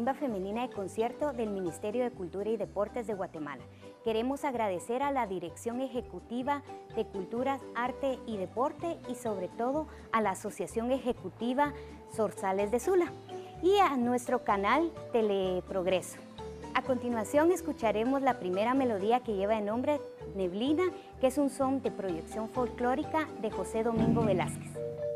Marimba Femenina de Concierto del Ministerio de Cultura y Deportes de Guatemala. Queremos agradecer a la Dirección Ejecutiva de Cultura, Arte y Deporte y sobre todo a la Asociación Ejecutiva Zorzales de Sula y a nuestro canal Teleprogreso. A continuación escucharemos la primera melodía que lleva el nombre Neblina, que es un son de proyección folclórica de José Domingo Velázquez.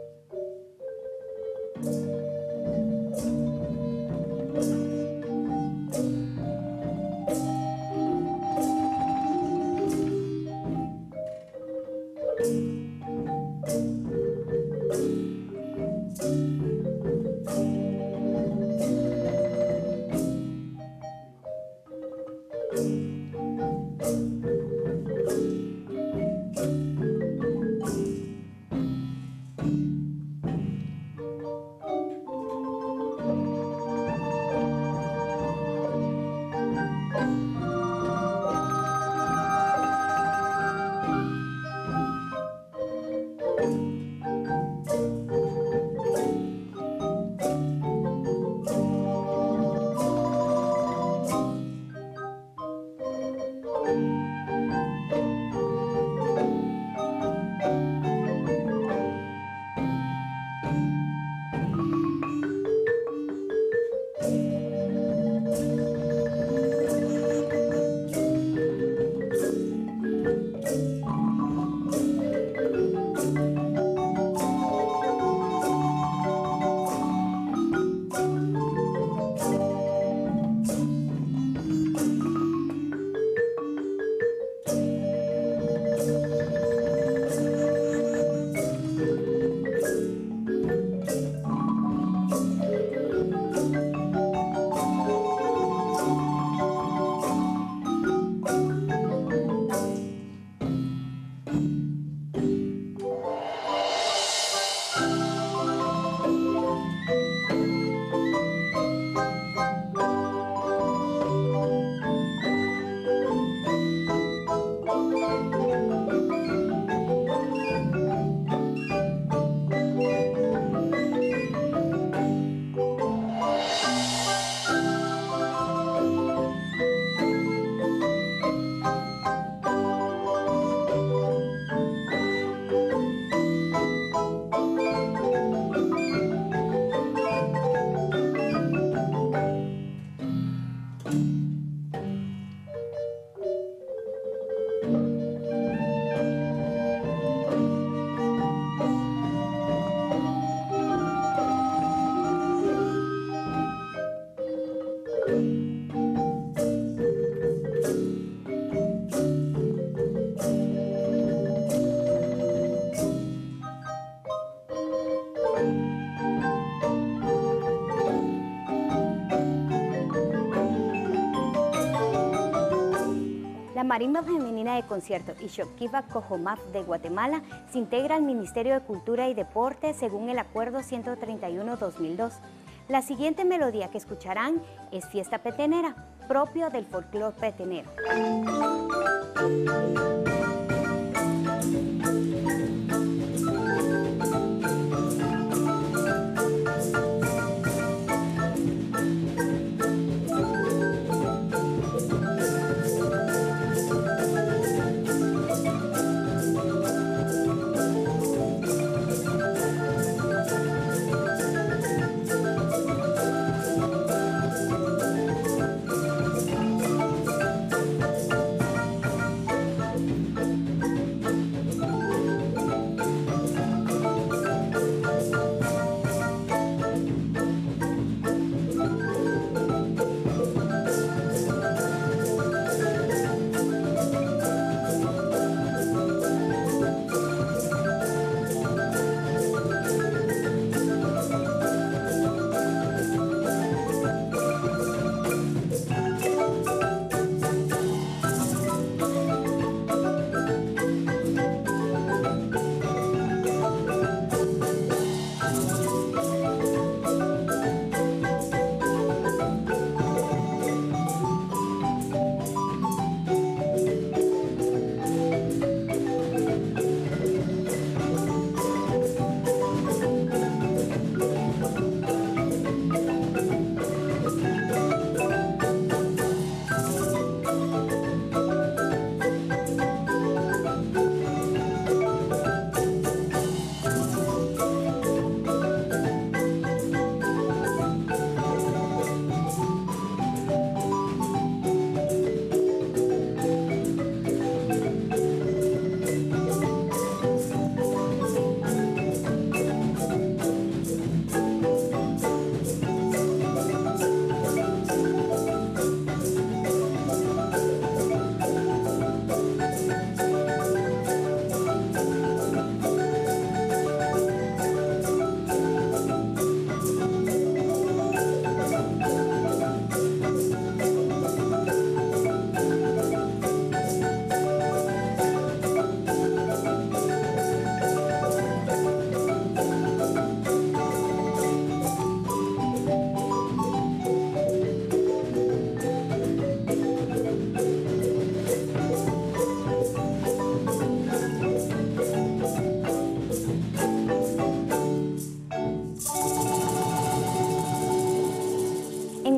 La Marimba Femenina de Concierto y Xochiva Cojomaf de Guatemala se integra al Ministerio de Cultura y Deporte según el Acuerdo 131-2002. La siguiente melodía que escucharán es Fiesta Petenera, propio del folclore petenero.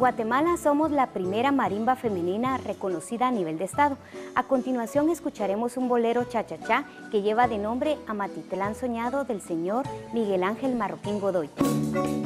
Guatemala somos la primera marimba femenina reconocida a nivel de estado. A continuación escucharemos un bolero cha-cha-cha que lleva de nombre Amatitlán Soñado del señor Miguel Ángel Marroquín Godoy.